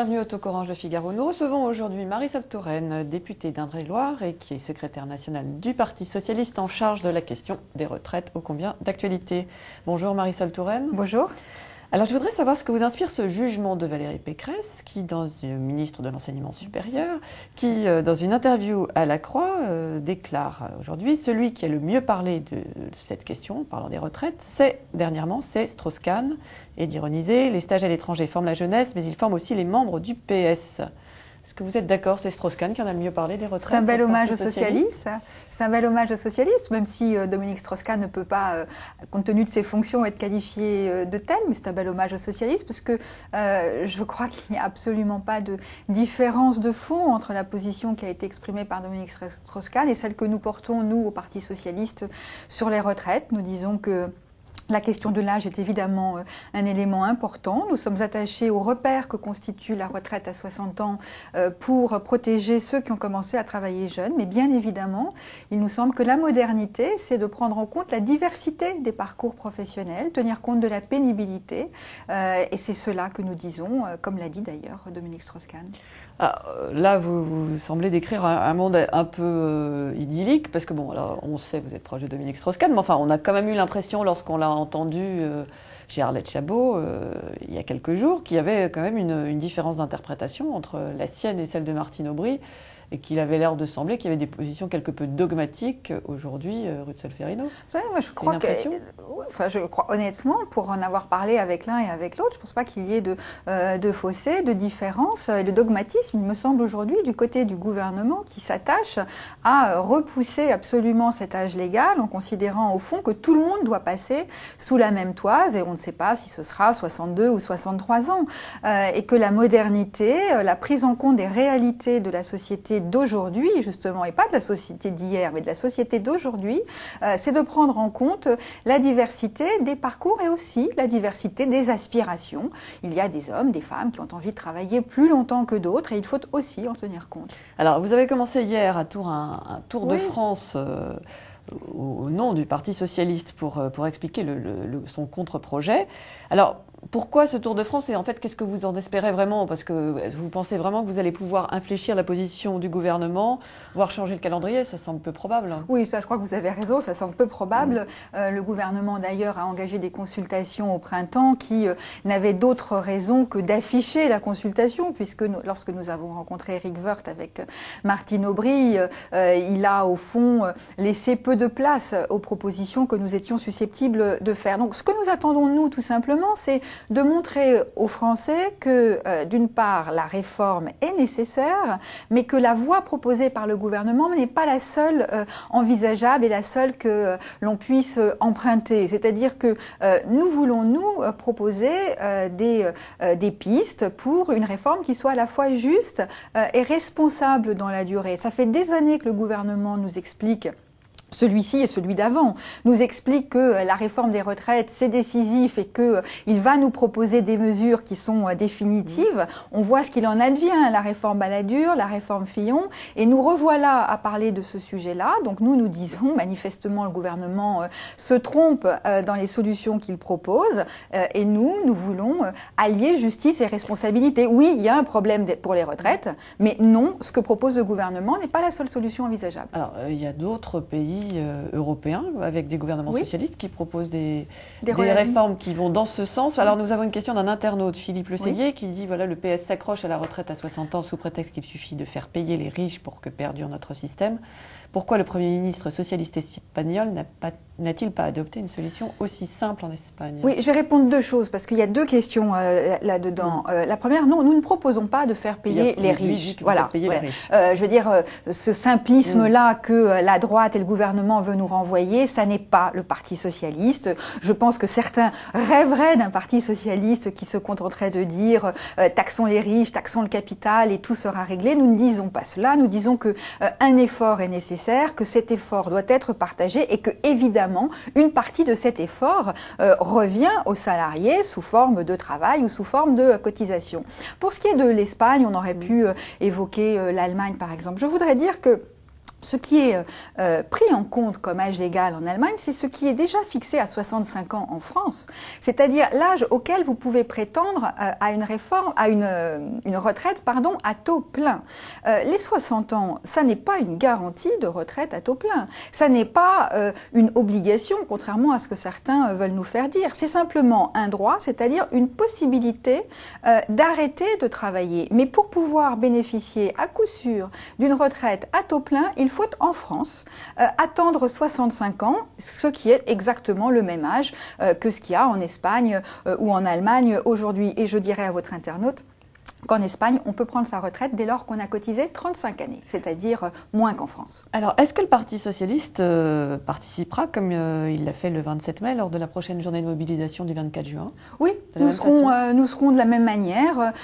bienvenue au Talk Orange de Figaro. Nous recevons aujourd'hui Marisol Touraine, députée d'Indre-et-Loire et qui est secrétaire nationale du Parti socialiste en charge de la question des retraites, ô combien d'actualité. Bonjour Marisol Touraine. Bonjour. Alors je voudrais savoir ce que vous inspire ce jugement de Valérie Pécresse, ministre de l'Enseignement supérieur, qui dans une interview à La Croix déclare aujourd'hui « Celui qui a le mieux parlé de cette question, parlant des retraites, dernièrement, c'est Strauss-Kahn » et d'ironiser « Les stages à l'étranger forment la jeunesse, mais ils forment aussi les membres du PS ». Est-ce que vous êtes d'accord, c'est Strauss-Kahn qui en a le mieux parlé des retraites? C'est un bel hommage aux socialistes. C'est un bel hommage aux socialistes, même si Dominique Strauss-Kahn ne peut pas, compte tenu de ses fonctions, être qualifié de tel, mais c'est un bel hommage aux socialistes, parce que je crois qu'il n'y a absolument pas de différence de fond entre la position qui a été exprimée par Dominique Strauss-Kahn et celle que nous portons, nous, au Parti socialiste, sur les retraites. Nous disons que la question de l'âge est évidemment un élément important. Nous sommes attachés aux repères que constitue la retraite à 60 ans pour protéger ceux qui ont commencé à travailler jeunes. Mais bien évidemment, il nous semble que la modernité, c'est de prendre en compte la diversité des parcours professionnels, tenir compte de la pénibilité. Et c'est cela que nous disons, comme l'a dit d'ailleurs Dominique Strauss-Kahn. Ah, là, vous semblez décrire un monde un peu idyllique, parce que bon, alors, on sait, vous êtes proche de Dominique Strauss-Kahn, mais enfin, on a quand même eu l'impression, lorsqu'on l'a entendu chez Arlette Chabot, il y a quelques jours, qu'il y avait quand même une différence d'interprétation entre la sienne et celle de Martine Aubry, et qu'il avait l'air de sembler qu'il y avait des positions quelque peu dogmatiques aujourd'hui, rue de Solferino. Vous savez, moi je crois je crois honnêtement, pour en avoir parlé avec l'un et avec l'autre, je ne pense pas qu'il y ait de fossé, de différence. Et le dogmatisme, il me semble aujourd'hui, du côté du gouvernement qui s'attache à repousser absolument cet âge légal en considérant au fond que tout le monde doit passer sous la même toise et on ne sait pas si ce sera 62 ou 63 ans. Et que la modernité, la prise en compte des réalités de la société d'aujourd'hui, justement, et pas de la société d'hier, mais de la société d'aujourd'hui, c'est de prendre en compte la diversité des parcours et aussi la diversité des aspirations. Il y a des hommes, des femmes qui ont envie de travailler plus longtemps que d'autres et il faut aussi en tenir compte. Alors, vous avez commencé hier un tour de France au nom du Parti socialiste pour expliquer son contre-projet. Alors, pourquoi ce Tour de France et en fait, qu'est-ce que vous en espérez vraiment? Parce que vous pensez vraiment que vous allez pouvoir infléchir la position du gouvernement, voire changer le calendrier? Ça semble peu probable. Oui, ça, je crois que vous avez raison, ça semble peu probable. Le gouvernement, d'ailleurs, a engagé des consultations au printemps qui n'avaient d'autre raison que d'afficher la consultation, puisque lorsque nous avons rencontré Éric Woerth avec Martine Aubry, il a, au fond, laissé peu de place aux propositions que nous étions susceptibles de faire. Donc, ce que nous attendons, nous, tout simplement, c'est de montrer aux Français que, d'une part, la réforme est nécessaire, mais que la voie proposée par le gouvernement n'est pas la seule envisageable et la seule que l'on puisse emprunter. C'est-à-dire que nous voulons, nous, proposer des pistes pour une réforme qui soit à la fois juste et responsable dans la durée. Ça fait des années que le gouvernement nous explique, celui-ci et celui d'avant, nous explique que la réforme des retraites, c'est décisif et qu'il va nous proposer des mesures qui sont définitives. On voit ce qu'il en advient, la réforme Balladur, la réforme Fillon, et nous revoilà à parler de ce sujet-là. Donc nous disons, manifestement, le gouvernement se trompe dans les solutions qu'il propose, et nous voulons allier justice et responsabilité. Oui, il y a un problème pour les retraites, mais non, ce que propose le gouvernement n'est pas la seule solution envisageable. Alors, il y a d'autres pays européens avec des gouvernements socialistes qui proposent des réformes qui vont dans ce sens. Alors nous avons une question d'un internaute, Philippe Le Séguier, qui dit voilà, le PS s'accroche à la retraite à 60 ans sous prétexte qu'il suffit de faire payer les riches pour que perdure notre système. Pourquoi le Premier ministre socialiste espagnol n'a-t-il pas adopté une solution aussi simple en Espagne? Oui, je vais répondre deux choses, parce qu'il y a deux questions là-dedans. La première, non, nous ne proposons pas de faire payer les riches. Voilà. Je veux dire, ce simplisme-là que la droite et le gouvernement veulent nous renvoyer, ça n'est pas le Parti socialiste. Je pense que certains rêveraient d'un Parti socialiste qui se contenterait de dire taxons les riches, taxons le capital et tout sera réglé. Nous ne disons pas cela. Nous disons que un effort est nécessaire, que cet effort doit être partagé et que, évidemment, une partie de cet effort revient aux salariés sous forme de travail ou sous forme de cotisation. Pour ce qui est de l'Espagne, on aurait pu évoquer l'Allemagne, par exemple. Je voudrais dire que Ce qui est pris en compte comme âge légal en Allemagne, c'est ce qui est déjà fixé à 65 ans en France, c'est-à-dire l'âge auquel vous pouvez prétendre à une retraite à taux plein. Les 60 ans, ça n'est pas une garantie de retraite à taux plein. Ça n'est pas une obligation, contrairement à ce que certains veulent nous faire dire. C'est simplement un droit, c'est-à-dire une possibilité d'arrêter de travailler. Mais pour pouvoir bénéficier à coup sûr d'une retraite à taux plein, il faut en France attendre 65 ans, ce qui est exactement le même âge que ce qu'il y a en Espagne ou en Allemagne aujourd'hui. Et je dirais à votre internaute qu'en Espagne, on peut prendre sa retraite dès lors qu'on a cotisé 35 années, c'est-à-dire moins qu'en France. Alors, est-ce que le Parti socialiste participera, comme il l'a fait le 27 mai, lors de la prochaine journée de mobilisation du 24 juin? Oui, nous serons de la même manière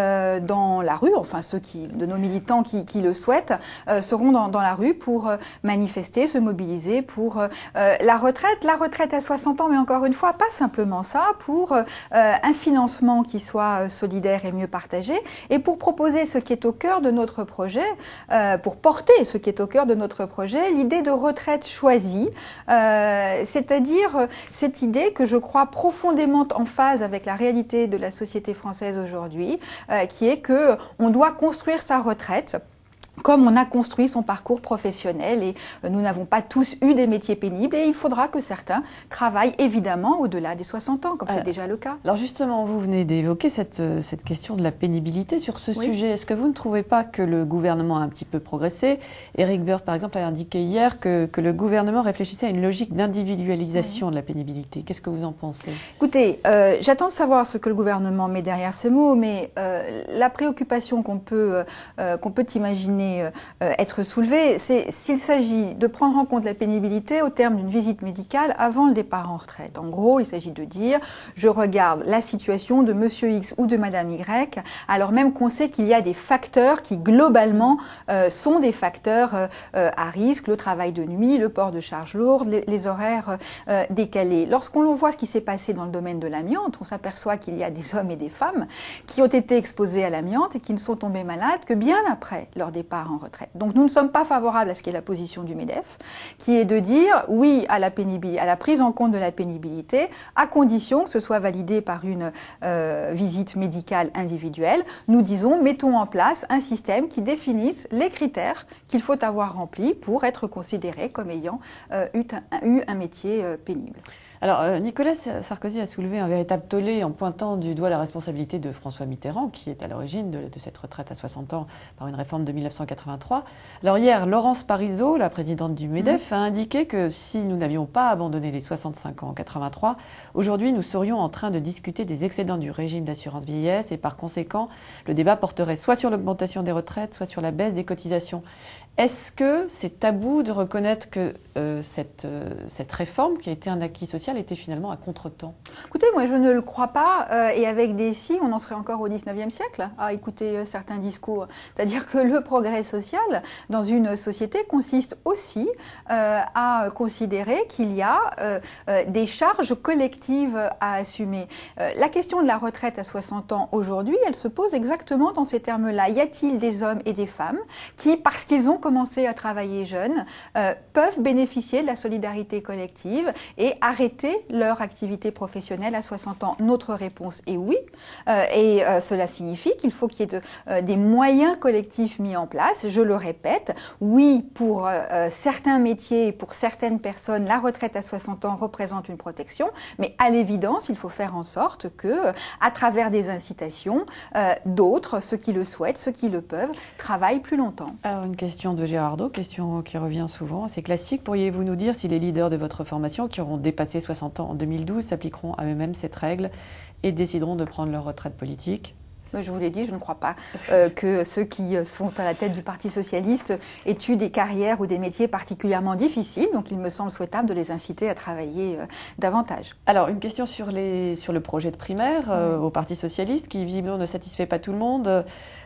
dans la rue, enfin ceux de nos militants qui le souhaitent, seront dans la rue pour manifester, se mobiliser pour la retraite à 60 ans, mais encore une fois, pas simplement ça, pour un financement qui soit solidaire et mieux partagé, et pour proposer ce qui est au cœur de notre projet, pour porter ce qui est au cœur de notre projet, l'idée de retraite choisie, c'est-à-dire cette idée que je crois profondément en phase avec la réalité de la société française aujourd'hui, qui est que on doit construire sa retraite comme on a construit son parcours professionnel, et nous n'avons pas tous eu des métiers pénibles, et il faudra que certains travaillent évidemment au-delà des 60 ans, comme c'est déjà le cas. Alors justement, vous venez d'évoquer cette question de la pénibilité sur ce sujet. Est-ce que vous ne trouvez pas que le gouvernement a un petit peu progressé? Éric Woerth, par exemple, a indiqué hier que le gouvernement réfléchissait à une logique d'individualisation de la pénibilité. Qu'est-ce que vous en pensez? Écoutez, j'attends de savoir ce que le gouvernement met derrière ces mots, mais la préoccupation qu'on peut imaginer être soulevé, c'est s'il s'agit de prendre en compte la pénibilité au terme d'une visite médicale avant le départ en retraite. En gros, il s'agit de dire, je regarde la situation de monsieur X ou de madame Y, alors même qu'on sait qu'il y a des facteurs qui, globalement, sont des facteurs à risque, le travail de nuit, le port de charges lourdes, les horaires décalés. Lorsqu'on voit ce qui s'est passé dans le domaine de l'amiante, on s'aperçoit qu'il y a des hommes et des femmes qui ont été exposés à l'amiante et qui ne sont tombés malades que bien après leur départ en retraite. Donc nous ne sommes pas favorables à ce qui est la position du MEDEF, qui est de dire oui à la prise en compte de la pénibilité, à condition que ce soit validé par une visite médicale individuelle. Nous disons, mettons en place un système qui définisse les critères qu'il faut avoir remplis pour être considéré comme ayant eu un métier pénible. Alors, Nicolas Sarkozy a soulevé un véritable tollé en pointant du doigt la responsabilité de François Mitterrand, qui est à l'origine de cette retraite à 60 ans par une réforme de 1983. Alors hier, Laurence Parisot, la présidente du MEDEF, a indiqué que si nous n'avions pas abandonné les 65 ans en 83, aujourd'hui nous serions en train de discuter des excédents du régime d'assurance vieillesse, et par conséquent, le débat porterait soit sur l'augmentation des retraites, soit sur la baisse des cotisations. Est-ce que c'est tabou de reconnaître que cette réforme, qui a été un acquis social, était finalement à contre-temps? Écoutez, moi je ne le crois pas, et avec des si, on en serait encore au 19e siècle à écouter certains discours. C'est-à-dire que le progrès social dans une société consiste aussi à considérer qu'il y a des charges collectives à assumer. La question de la retraite à 60 ans aujourd'hui, elle se pose exactement dans ces termes-là. Y a-t-il des hommes et des femmes qui, parce qu'ils ont commencé à travailler jeunes, peuvent bénéficier de la solidarité collective et arrêter leur activité professionnelle à 60 ans? Notre réponse est oui, et cela signifie qu'il faut qu'il y ait des moyens collectifs mis en place. Je le répète, oui, pour certains métiers et pour certaines personnes, la retraite à 60 ans représente une protection, mais à l'évidence, il faut faire en sorte que, à travers des incitations, d'autres, ceux qui le souhaitent, ceux qui le peuvent, travaillent plus longtemps. Alors une question de Gérardo, question qui revient souvent, c'est classique. Pourriez-vous nous dire si les leaders de votre formation qui auront dépassé 60 ans en 2012 s'appliqueront à eux-mêmes cette règle et décideront de prendre leur retraite politique? Je vous l'ai dit, je ne crois pas que ceux qui sont à la tête du Parti socialiste aient eu des carrières ou des métiers particulièrement difficiles, donc il me semble souhaitable de les inciter à travailler davantage. Alors, une question sur le projet de primaire au Parti socialiste, qui visiblement ne satisfait pas tout le monde.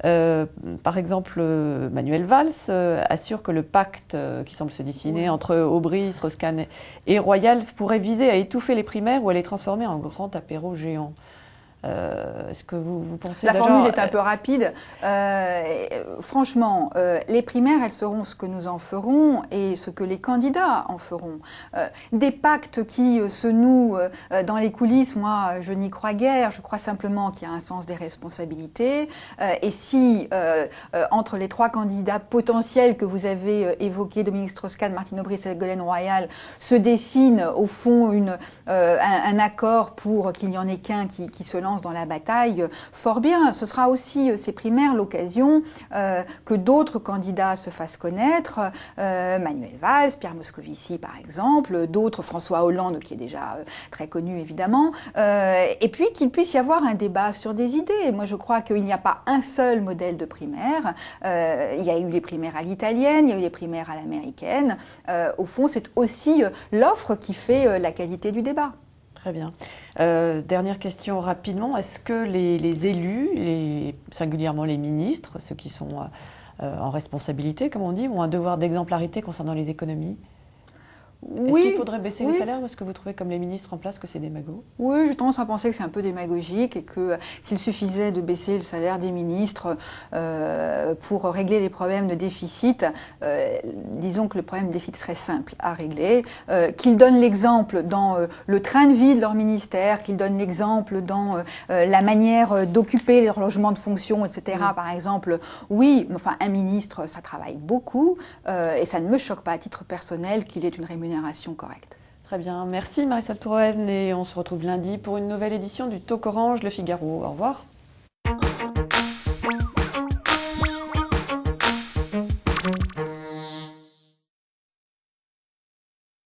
Par exemple, Manuel Valls assure que le pacte qui semble se dessiner entre Aubry, Strauss-Kahn et Royal pourrait viser à étouffer les primaires ou à les transformer en grand apéro géant. Est-ce que vous pensez La déjà... formule est un peu rapide. Franchement, les primaires, elles seront ce que nous en ferons et ce que les candidats en feront. Des pactes qui se nouent dans les coulisses, moi, je n'y crois guère. Je crois simplement qu'il y a un sens des responsabilités. Et si, entre les 3 candidats potentiels que vous avez évoqués, Dominique Strauss-Kahn, Martine Aubry et Ségolène Royal, se dessine au fond un accord pour qu'il n'y en ait qu'un qui se lance dans la bataille, fort bien. Ce sera aussi ces primaires l'occasion que d'autres candidats se fassent connaître, Manuel Valls, Pierre Moscovici par exemple, d'autres, François Hollande qui est déjà très connu évidemment, et puis qu'il puisse y avoir un débat sur des idées. Moi je crois qu'il n'y a pas un seul modèle de primaire, il y a eu les primaires à l'italienne, il y a eu les primaires à l'américaine, au fond c'est aussi l'offre qui fait la qualité du débat. Très bien. Dernière question rapidement. Est-ce que les élus, singulièrement les ministres, ceux qui sont en responsabilité, comme on dit, ont un devoir d'exemplarité concernant les économies ? Oui, est-ce qu'il faudrait baisser les salaires ou est-ce que vous trouvez, comme les ministres en place, que c'est démago? Oui, j'ai tendance à penser que c'est un peu démagogique et que s'il suffisait de baisser le salaire des ministres pour régler les problèmes de déficit, disons que le problème de déficit serait simple à régler, qu'ils donnent l'exemple dans le train de vie de leur ministère, qu'ils donnent l'exemple dans la manière d'occuper leur logement de fonction, etc. Par exemple, oui, enfin un ministre, ça travaille beaucoup et ça ne me choque pas à titre personnel qu'il ait une rémunération correcte. Très bien, merci Marisol Touraine et on se retrouve lundi pour une nouvelle édition du Talk Orange Le Figaro. Au revoir.